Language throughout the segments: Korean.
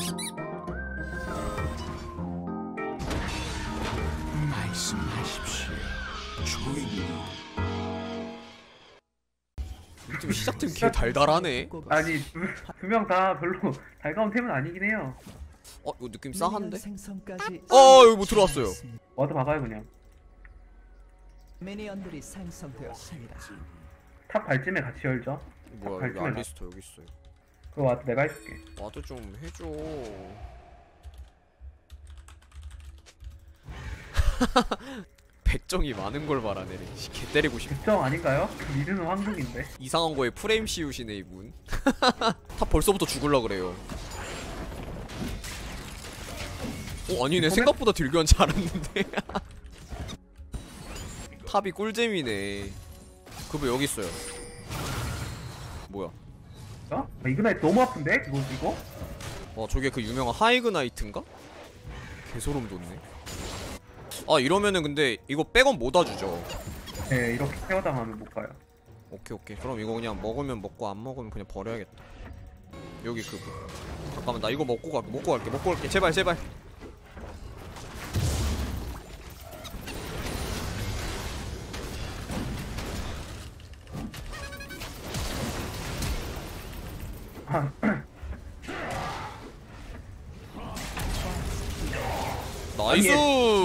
말씀하십시오, 주인님. 좀 시작템 개 달달하네. 아니 두 명 다 별로 달가운 템은 아니긴 해요. 이거 느낌 싸한데? 여기 뭐 들어왔어요. 와드 박아요 그냥. 미니언들이 생성되었습니다. 탑 발쯤에 같이 열죠. 뭐야 여기 알리스터 여기 있어요. 그 와드 내가 해줄게. 와드 좀 해줘. 백정이 많은 걸 말하네. 개 때리고 싶어. 백정 아닌가요? 그 미드는 황금인데. 이상한 거에 프레임 씌우시네 이분. 탑 벌써부터 죽을라 그래요. 아니네. 생각보다 딜교환 잘했는데. 탑이 꿀잼이네. 그거 여기 있어요. 뭐야? 이그나이트 너무 아픈데? 이거? 저게 그 유명한 하이그나이트인가? 개소름 돋네. 이러면은 근데 이거 백업 못 와주죠. 네, 이렇게 케어당하면 못 가요. 오케이. 그럼 이거 그냥 먹으면 먹고 안 먹으면 그냥 버려야겠다. 여기 그거. 잠깐만 나 이거 먹고 갈게. 제발. 나이스.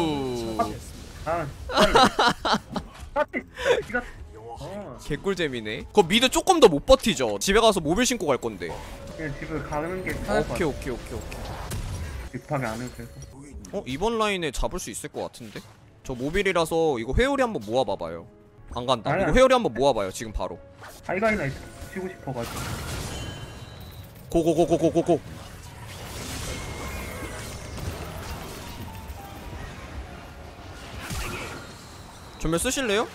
개꿀잼이네. 그거 미드 조금 더 못 버티죠. 집에 가서 모빌 신고 갈 건데. 그냥 집을 가는 게 오케이. 급하게 안 해도 돼서. 이번 라인에 잡을 수 있을 것 같은데? 저 모빌이라서 이거 회오리 한번 모아봐봐요. 안 간다. 이거 회오리 한번 모아봐요. 지금 바로. 하이가이나이트 치고 싶어가지고. 고고고고고고고. 전멸 쓰실래요?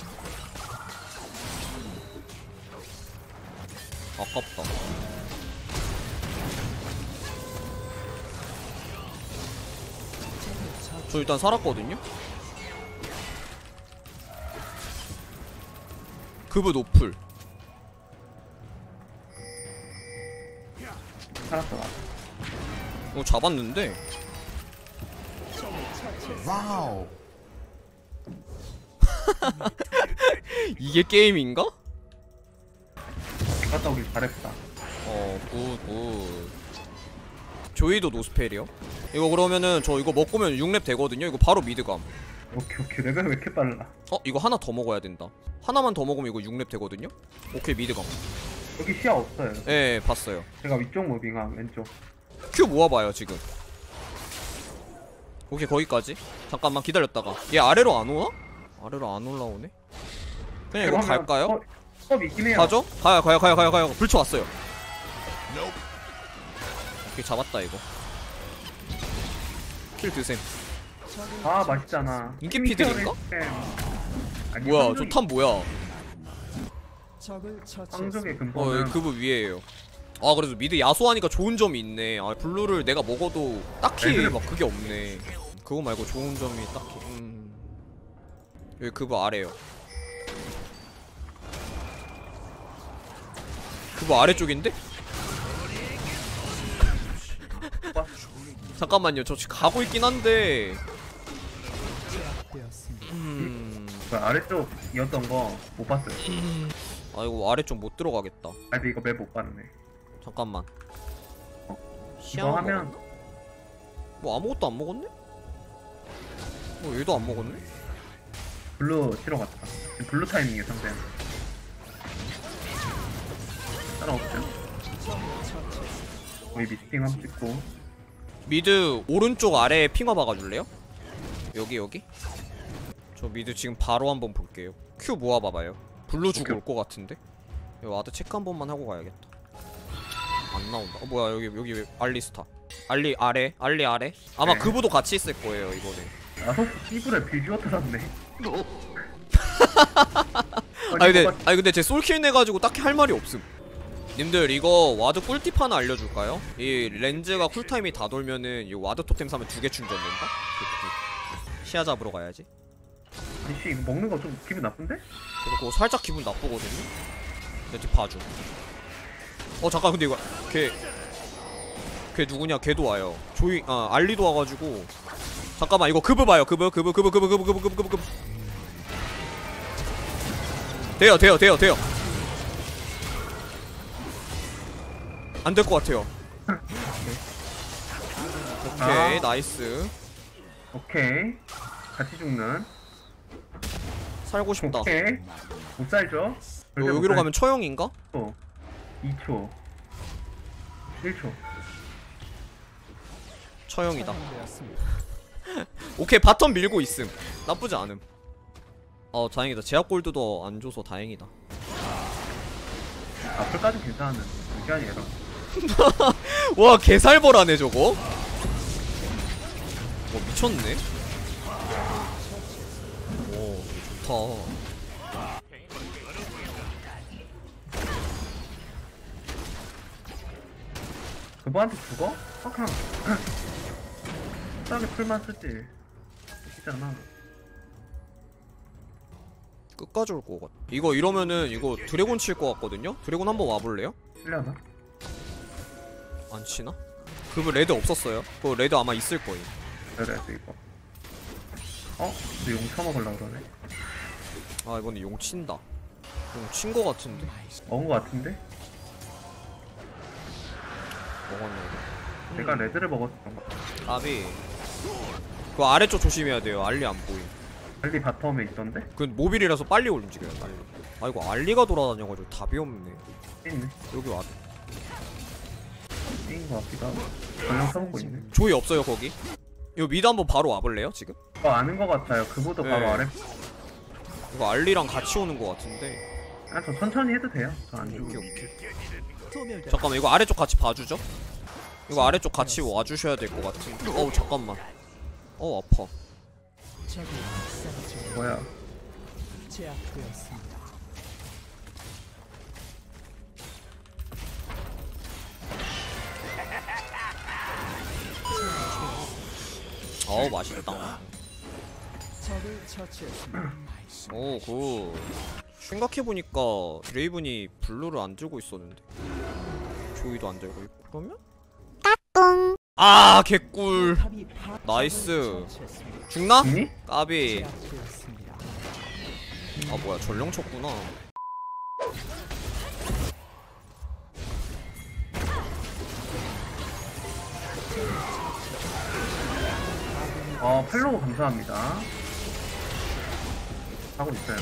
아깝다. 저 일단 살았거든요? 그브 노플. 살았어. 잡았는데? 와우. 이게 게임인가? 갔다 오길 잘했다. 굿. 조이도 노스펠이요? 이거 그러면은 저 이거 먹으면 6렙 되거든요? 이거 바로 미드감. 오케이. 레벨 왜 이렇게 빨라? 이거 하나 더 먹어야 된다. 하나만 더 먹으면 이거 6렙 되거든요? 오케이, 미드감. 여기 시야 없어요. 예, 봤어요. 제가 위쪽 무빙함, 왼쪽. 큐 모아봐요, 지금. 오케이, 거기까지. 잠깐만 기다렸다가. 얘 아래로 안 오나? 아래로 안 올라오네? 그냥 이거 갈까요? 있긴 해요. 가죠? 가요. 불초 왔어요. 오케이, 잡았다, 이거. 킬 드셈. 맛있잖아. 인기 피들인가? 뭐야, 저 탑 뭐야? 황족의 근본은 그브 위에에요. 그래도 미드 야소하니까 좋은 점이 있네. 블루를 내가 먹어도 딱히 막 그게 없네. 그거 말고 좋은 점이 딱히. 여기 그브 아래요. 그브 아래쪽인데? 잠깐만요. 저 지금 가고 있긴 한데. 아래쪽이었던 거 못 봤어요. 이거 아래쪽 못 들어가겠다. 근데 이거 맵 못 봤네. 잠깐만. 이거 하면 먹었나? 뭐 아무것도 안 먹었네? 얘도 안 먹었네? 블루 치러 갔다. 블루 타이밍이야 상대는. 따라오죠. 거기 미스팅 한번 찍고. 미드 오른쪽 아래에 핑화 박아줄래요? 여기. 저 미드 지금 바로 한번 볼게요. 큐 모아봐봐요. 블루 주고 올 것 같은데? 여기 와드 체크 한 번만 하고 가야겠다. 안 나온다. 뭐야, 여기 알리스타. 알리 아래. 아마 네. 그부도 같이 있을 거예요 이번에. 피부에 비주어 털었네. 근데 제 솔킬 내가지고 딱히 할 말이 없음. 님들 이거 와드 꿀팁 하나 알려줄까요? 이 렌즈가 쿨타임이 다 돌면은 이 와드 토템 사면 2개 충전된다? 시야 잡으러 가야지. 아니씨 이거 먹는 거 좀 기분 나쁜데? 저도 그거 살짝 기분 나쁘거든요? 내 뒤 봐줘. 잠깐 근데 이거 걔 걔 누구냐? 걔도 와요. 조이 알리도 와가지고. 잠깐만 이거 그브 봐요. 그브. 돼요. 안 될 것 같아요. 오케이 나이스. 오케이. 같이 죽는. 살고 싶다. 오케이. 못 살죠? 여기로 가면 처형인가? 2초. 1초. 처형이다. 처형되었습니다. 오케이 바텀 밀고 있음. 나쁘지 않음. 다행이다. 제약 골드도 안 줘서 다행이다. 앞을까지 괜찮은데. 시간이 얘랑. 와 개살벌하네 저거. 미쳤네. 오 좋다. 그거한테 죽어? 그냥 싸게 풀만 쓰지. 쓰잖아. 끝까지 올 것 같아. 이거 이러면은 이거 드래곤 칠 것 같거든요? 드래곤 한번 와볼래요? 쓰려나? 안 치나? 그거 레드 없었어요. 그거 레드 아마 있을 거예요. 그래야지 이거. 근데 용 처먹으려고 그러네. 아 이번에 용 친다. 용 친 거 같은데? 먹은 거 같은데? 먹었네. 내가 레드를 먹었던 거. 아비. 그 아래쪽 조심해야 돼요. 알리 안 보임. 알리 바텀에 있던데? 그 모빌이라서 빨리 움직여요. 빨리. 아 이거 알리가 돌아다녀가지고 답이 없네. 있네. 여기 와. 게임 거 같기도 하고. 전령 써먹고 있네. 조이 없어요 거기? 이거 미드 한번 바로 와볼래요 지금? 아는 거 같아요. 그보다 바로 네. 아래. 이거 알리랑 같이 오는 거 같은데. 저 천천히 해도 돼요. 저 안 죽어. 오케이. 소멸되었습니다. 잠깐만 이거 아래쪽 같이 봐주죠? 이거 아래쪽 같이 와주셔야 될 것 같은데. 어우 잠깐만. 아파. 적이 사라져 뭐야? 제압되었습니다. 어우 맛있다. 적을 처치했습니다. 오 굿. 생각해보니까 드레이븐이 블루를 안 들고 있었는데 조이도 안 들고 있고 그러면? 아 개꿀. 탑이 파- 나이스. 처치했습니다. 죽나? 있니? 까비. 제압되었습니다. 아 뭐야 전령 쳤구나. 팔로우 감사합니다. 하고 있어요.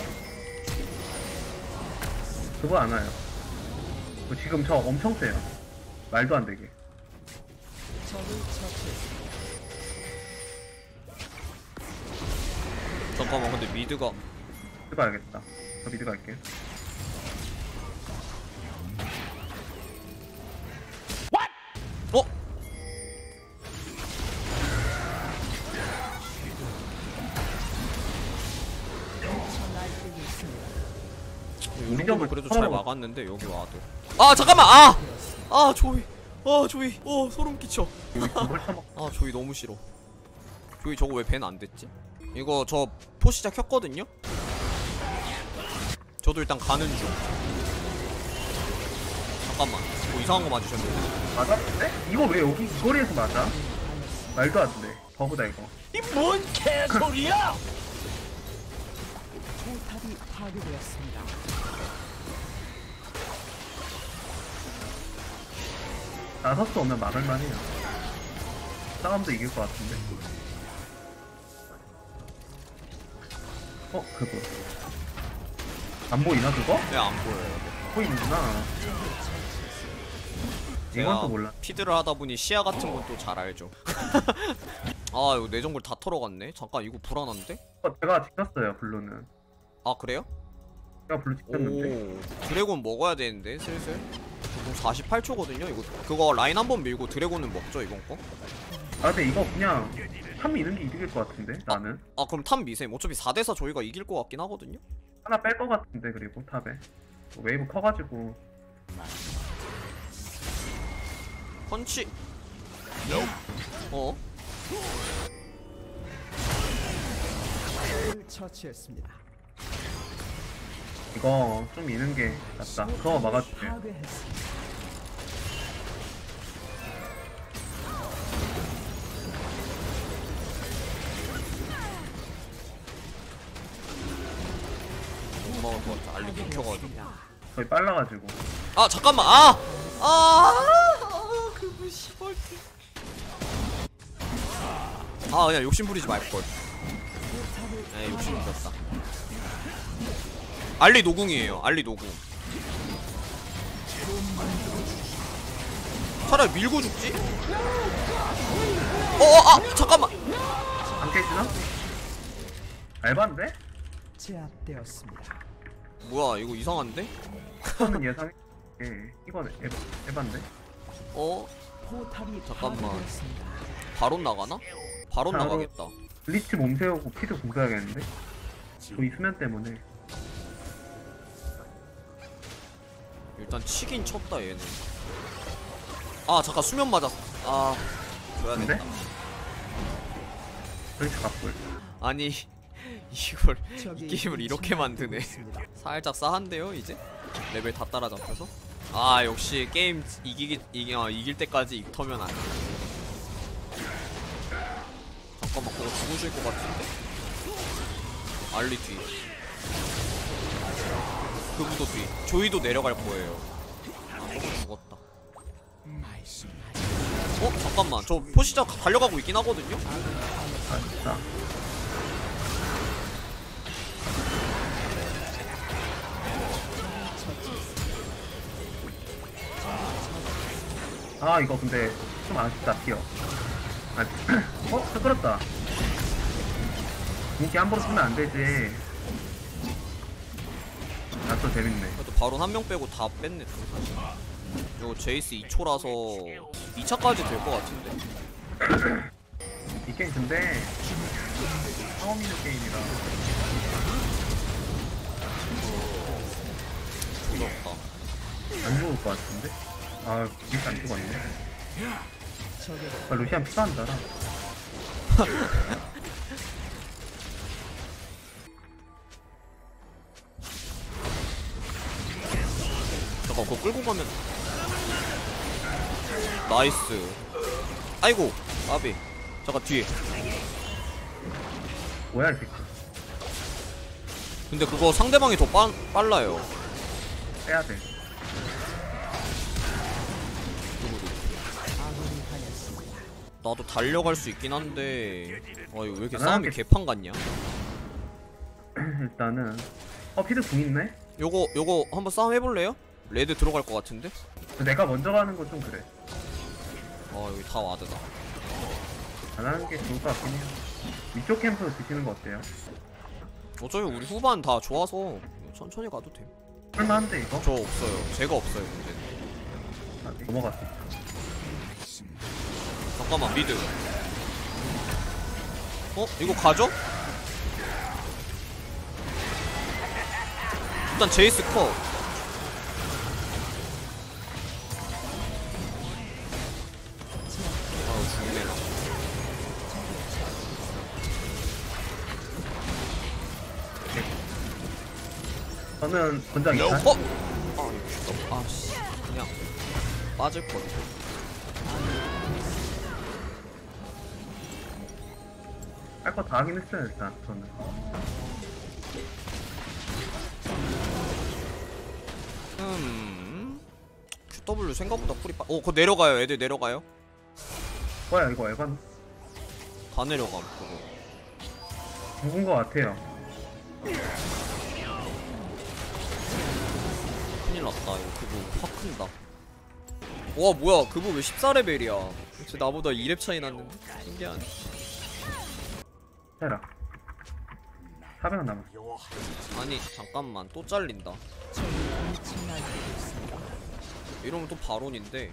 그거 안 와요. 지금 저 엄청 세요. 말도 안 되게. 적을 처치했습니다. 잠깐만 근데 미드가 미드 가야겠다. 저 미드 갈게요. 어? 날뛰고 있습니다. 이 정도면 그래도 잘 서로- 막았는데 여기 와도 아 잠깐만 아 조이 조이 소름 끼쳐. 여기 그걸 처먹. 아 조이 너무 싫어. 조이 저거 왜 밴 안 됐지? 이거 저 포시작 켰거든요? 저도 일단 가는 중. 잠깐만 뭐 이상한 거 맞으셨는데. 맞았는데? 이거 왜 여기 이 거리에서 맞아? 말도 안 돼. 버그다 이거. 포탑이 파괴되었습니다. 나서스 오면 막을만 해요. 싸움도 이길 것 같은데. 그거. 안 보이나 그거? 네 안 보여요. 보이는구나. 이건 또 몰라. 피드를 하다 보니 시야 같은 건 또 잘 알죠. 아 이거 내정글 다 털어갔네. 잠깐 이거 불안한데? 제가 지켰어요 블루는. 아 그래요? 제가 블루 지켰는데. 오 드래곤 먹어야 되는데 슬슬. 지금 48초거든요. 이거 그거 라인 한번 밀고 드래곤은 먹죠 이번 거? 근데 이거 그냥 탑 미는 게 이득일 것 같은데 나는. 그럼 탑 미셈. 어차피 4대4 저희가 이길 것 같긴 하거든요. 하나 뺄 것 같은데 그리고 탑에. 웨이브 커가지고. 펀치. 적을 처치했습니다. 이거 좀 미는 게 낫다. 그거 막아줄게. 파괴했습니다. 알리 켜가지고. 파괴되었습니다. 거의 빨라가지고. 아 잠깐만. 그분 씨발. 그냥 욕심 부리지 말걸. 네, 욕심 부렸다. 알리 노궁이에요. 알리 노궁. 차라리 밀고 죽지? 잠깐만. 안 깨지나? 알바인데? 제압되었습니다. 뭐야 이거 이상한데? 저는 예상. 이건 에반데? 포탑이 잠깐만. 파괴되었습니다. 바론 나가나? 바론 바로- 나가겠다. 블리츠 몸 세우고 피드 공사해야겠는데? 이 수면 때문에. 일단 치긴 쳤다 얘는. 잠깐 수면 맞았어. 줘야 근데? 된다. 블리츠 갑골. 아니 이걸 적이 이 게임을 이렇게 만드네. 있습니다. 살짝 싸한데요 이제? 레벨 다 따라잡혀서? 역시 게임 이길 때까지 입터면 안 돼. 잠깐만 그거 죽으실 것 같은데? 알리 뒤. 그분도 뒤. 조이도 내려갈 거예요. 죽었다. 잠깐만 저 포시자 달려가고 있긴 하거든요? 진짜. 이거 근데 좀 아쉽다. 튀어. 저 끌었다. 인기 함부로 쓰면 안 되지. 또 재밌네. 그래도 바론 한 명 빼고 다 뺐네 또 사실. 이거 제이스 2초라서 2차까지 될 것 같은데. 이 게임 근데 처음 있는 게임이라 부럽다. 안 죽을 것 같은데? 미스 안 죽었네. 적의 루시안 피가 안 달아. 잠깐 그거 끌고 가면 나이스. 아이고 아비. 잠깐 뒤에. 뭐야 이 새끼. 근데 그거 상대방이 더 빨라요. 빼야 돼. 누구도. 아군이 하였습니다. 나도 달려갈 수 있긴 한데 이거 왜 이렇게 아, 싸움이 이렇게- 개판 같냐? 일단은 피드 궁 있네? 요거 한번 싸움 해볼래요? 레드 들어갈 것 같은데? 내가 먼저 가는 건 좀 그래. 여기 다 와드다. 안 하는 게 좋을 것 같긴 해요. 위쪽 캠프 드시는 거 어때요? 어차피 우리 후반 다 좋아서 천천히 가도 돼. 할만한데 이거? 저 없어요. 제가 없어요 문제는. 넘어갔어. 잠깐만 미드. 이거 가죠? 일단 제이스 컷. 죽네 나. 저는 권장 이탈. 아씨 그냥 빠질 거. 할 거 다 하긴 했어요 일단 저는. QW 생각보다 풀이 그거 내려가요. 애들 내려가요. 뭐야 이거 에반 다 내려감 그거. 죽은 거 같아요. 큰일 났다. 이거 그거 확 큰다. 와 뭐야 그거 왜 14레벨이야. 혹시 나보다 2렙 차이 났는데? 신기하네. 해라. 400원 남았어. 아니 잠깐만 또 잘린다. 적이 미친 날뛰고 있습니다. 이러면 또 바론인데.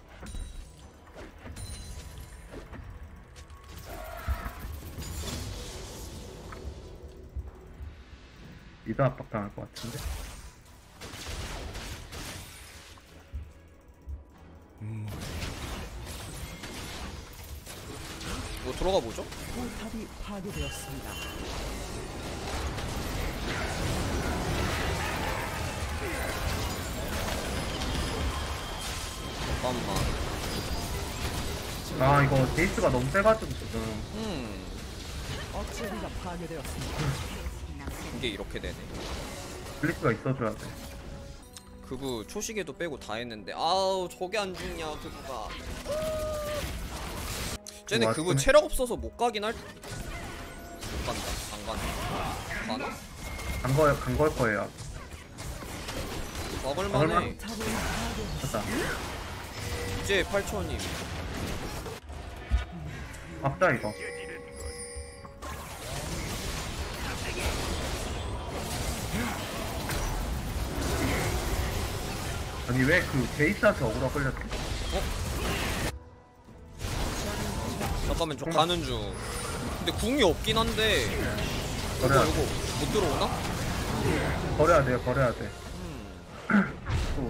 미드 압박 당할 것 같은데. 이거 들어가 보죠. 포탑이 파괴되었습니다. 잠깐만. 이거 제이스가 너무 세가지고 지금. 억제기가 파괴되었습니다. 이게 이렇게 되네. 블리츠가 있어줘야 돼. 그부 초시계도 빼고 다 했는데 아우 저게 안 죽냐 그부가. 쟤네 그부 왔으면- 체력 없어서 못 가긴 할. 못 간다. 안 가네. 가나? 간 걸 거예요. 막을만해. 됐다. 이제 8,000이. 막자 이거. 아니 왜 그 베이스한테 어그로 끌렸지? 잠깐만 저 가는 중. 근데 궁이 없긴 한데 이거 버려야 돼. 못 들어오나? 버려야 돼요. 버려야 돼. 또.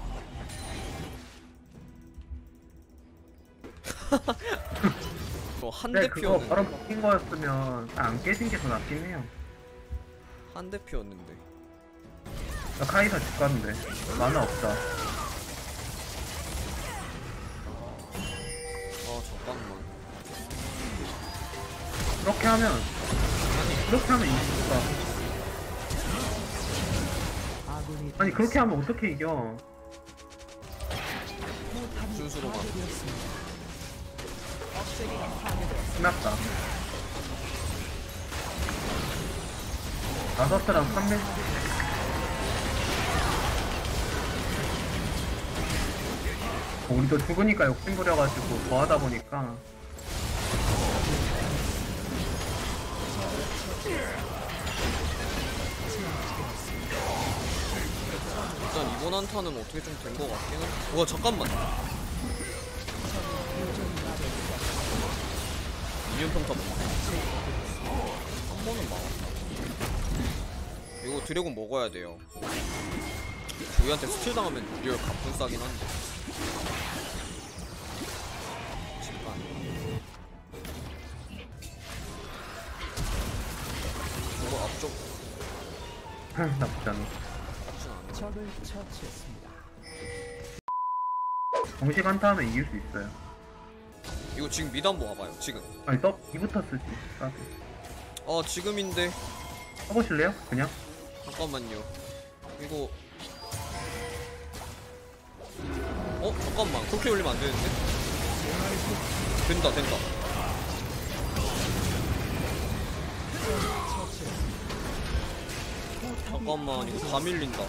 한 근데 대 그거 피었는데. 바로 먹힌 거였으면 안 깨진 게 더 낫긴 해요. 한 대 피었는데. 나 카이사 집 갔는데 만화 없다. 아 잠깐만. 그렇게 하면 이기니까. 아군이 아니 그렇게 하면 어떻게 이겨? 포탑이 순수로 가. 파괴되었습니다. 끝났다. 나서스랑 3매 우리도 죽으니까 욕심 부려가지고 더 하다 보니까 일단 이번 한타는 어떻게 좀 된 거 같긴 해. 와 잠깐만. 미니언 평타 한 번은 막았다. 이거 드래곤 먹어야 돼요. 조이한테 스틸 당하면 리얼 가뿐 싸긴 한데. 잠깐. 이거 앞쪽 나쁘지 않아. 나쁘진 않네. 적을 처치했습니다. 정식 한타 하면 이길 수 있어요. 이거 지금 미드 한번 와봐요. 지금. 아니 또 이부터 쓰지. 지금인데. 해보실래요? 그냥? 잠깐만요. 이거 잠깐만. 그렇게 올리면 안 되는데? 된다. 잠깐만, 이거 다 밀린다.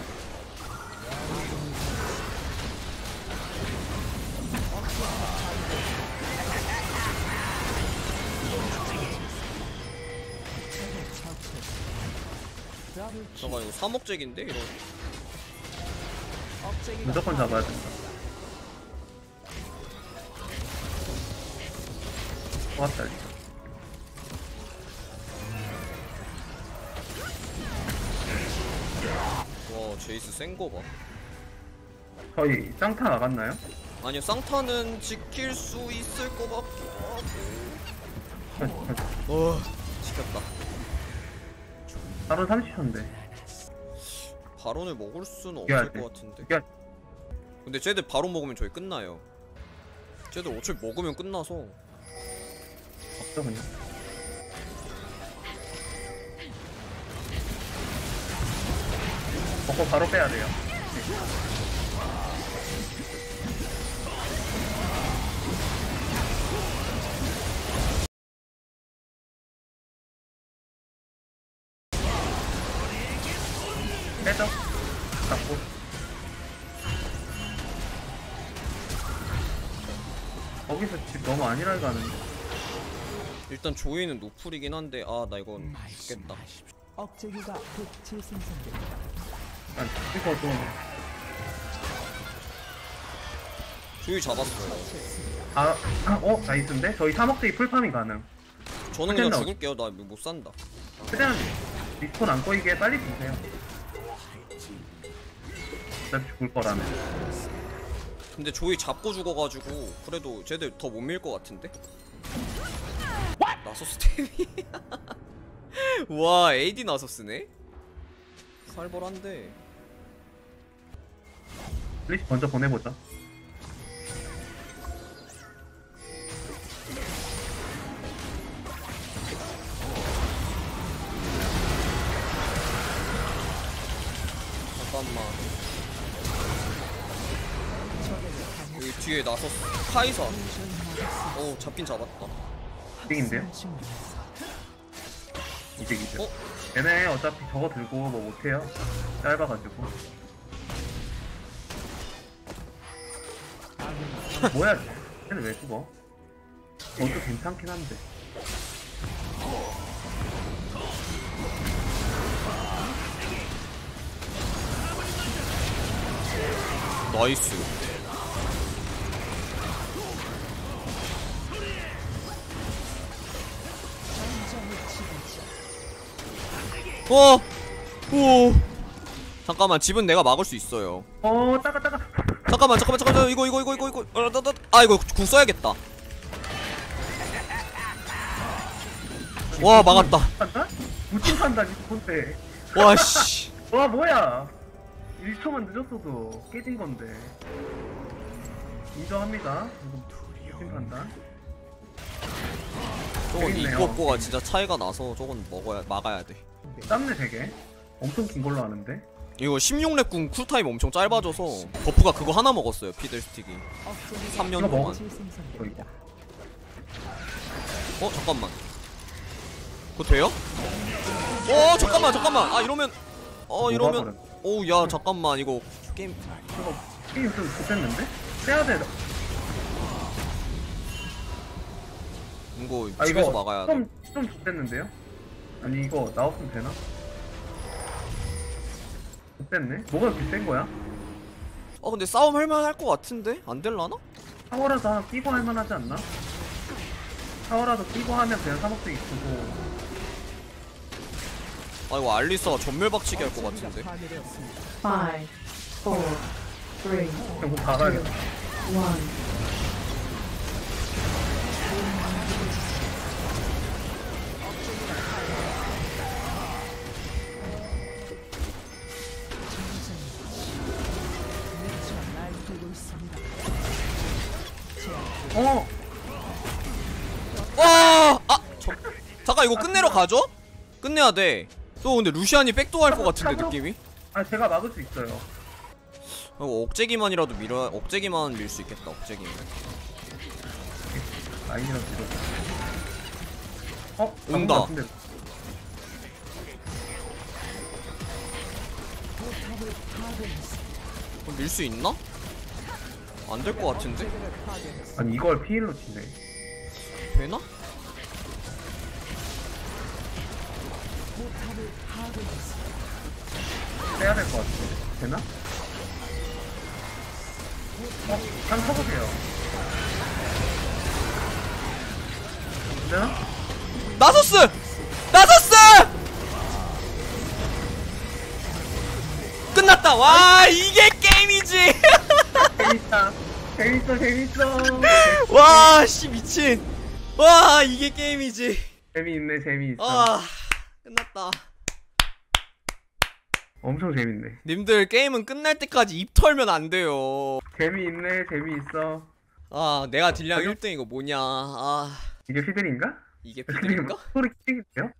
잠깐, 이거 3억잭인데? 이런. 무조건 잡아야 된다. 좋았다 일단. 와, 제이스 센 거 봐. 저희 쌍타 나갔나요? 아니요, 쌍타는 지킬 수 있을 것 같기도 하고. 지켰다. 바로 30초인데. 바론을 먹을 수는 이겨야 없을 돼. 것 같은데. 이겨. 근데 쟤들 바론 먹으면 저희 끝나요. 쟤들 어차피 먹으면 끝나서. 없어 그냥. 먹고 바로 빼야 돼요. 빼죠. 잡고. 거기서 집 너무 안일하게 가는데. 일단 조이는 노플이긴 한데 나 이건 죽겠다. 억제기가 곧 재생산됩니다. 난 찍어도 조이 잡았어요. 나이스인데? 저희 3억대기 풀파밍 가능. 저는 그냥 끝났나? 죽을게요. 나 못 산다. 최대한 리스폰 안 꼬이게 빨리 주세요. 어차피 죽을 거라면. 근데 조이 잡고 죽어가지고 그래도 쟤들 더 못 밀 것 같은데? 나서스 템이 와 AD 나서스네? 살벌한데. 플리시 먼저 보내보자. 잠깐만. 여기 뒤에 나섰어. 카이사. 오, 잡긴 잡았다. 이득인데요? 이득이죠. 얘네 어차피 저거 들고 뭐 못해요. 짧아가지고. 뭐야? 얘는 왜 죽어? 저도 괜찮긴 한데. 나이스. 오. 잠깐만, 집은 내가 막을 수 있어요. 따가. 잠깐만. 이거. 이거 궁 써야겠다. 와, 막았다. 판다? 무슨 판단이 뭔데? 와, 씨. 와 뭐야? 1초만 늦었어도 깨진 건데. 인정합니다. 무슨 판단? 저건 재밌네요. 이거가 진짜 차이가 나서 저건 막아야 돼. 땀내 되게. 엄청 긴 걸로 아는데. 이거 16렙 궁 쿨타임 엄청 짧아져서 버프가 그거 하나 먹었어요, 피들스틱이. 3년 이거 먹어? 동안. 재생산됩니다. 잠깐만. 그거 돼요? 잠깐만. 아, 이러면 오우, 야, 잠깐만. 이거 게임 이거 게임 좀 좋댔는데? 빼야 돼. 이거 집에서 막아야 돼. 좀 좋댔는데요? 아니 이거 나왔으면 되나? 좋댔네? 뭐가 이렇게 센 거야? 근데 싸움 할만할 것 같은데? 안 될라나? 타워라도 하나 끼고 할만하지 않나? 타워라도 끼고 하면 그냥 사먹기 이쁘고. 아, 이거 알리사가 전멸 박치기 할 것 억제기가 같은데? 파괴되었습니다. 5, 4, 3, 2, 1. 그냥 곧 가가야겠다. 미쳐 날뛰고 있습니다. 잠깐, 이거 끝내러 가죠? 끝내야 돼. 또 근데 루시안이 백도어 할 것 같은데, 느낌이? 아 제가 막을 수 있어요. 이거 억제기만이라도 억제기만 밀 수 있겠다, 억제기만. 라인이라도 밀어. 온다. 밀 수 있나? 안 될 것 같은데? 억제기를 파괴했습니다. 아니 이걸 피일로 치네. 되나? 포탑을 파괴했습니다. 빼야 될 것 같은데. 되나? 한 쳐보세요. 되나? 나서스! 끝났다! 와, 이게 게임이지! 재밌어. 와, 씨, 미친. 와, 이게 게임이지. 재미있어. 끝났다. 엄청 재밌네. 님들, 게임은 끝날 때까지 입 털면 안 돼요. 재미있어. 내가 딜량 1등 이거 뭐냐. 이게 피들인가? 이게 피드인가? 소리 끼겠대요?